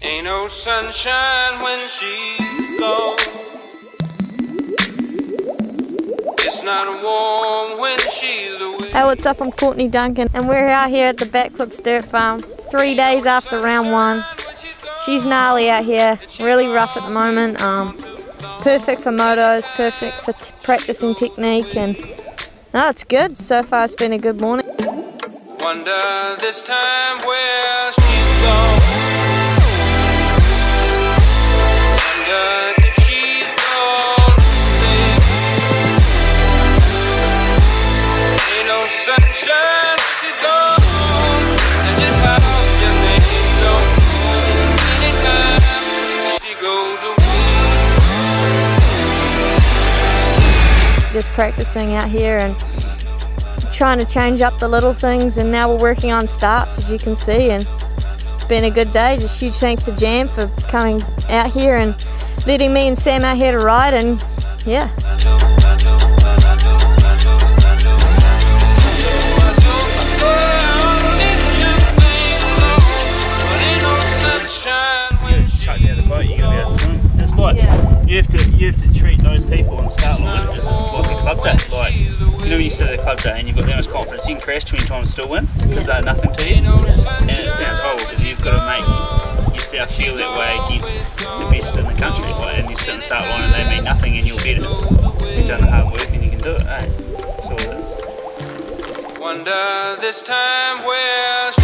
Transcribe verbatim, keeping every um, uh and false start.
Ain't no sunshine when she's gone. It's not warm when she's away. Hey, what's up? I'm Courtney Duncan, and we're out here at the Backflips Dirtfarm, three days after round one. She's gnarly out here, really rough at the moment. Um, perfect for motos, perfect for t practicing technique, and no, it's good. So far, it's been a good morning. Wonder this time where she's gone. Wonder if she's gone today. Ain't no sunshine when she's gone. And this house just ain't no home anytime she goes away. Just practicing out here and trying to change up the little things, and now we're working on starts, as you can see, and it's been a good day. Just huge thanks to Jam for coming out here and letting me and Sam out here to ride, and yeah. It's like yeah. you have to you have to treat those people on the start line as it's like a club day. Like, you know, when you sit at a club day and you've got that much confidence, you can crash twenty times and still win because they're nothing to you. And it sounds horrible because you've got to make yourself feel that way against the best in the country. Like, and you sit in the start line and they mean nothing and you'll get it. You've done the hard work and you can do it. Eh? That's all it is. Wonder this time where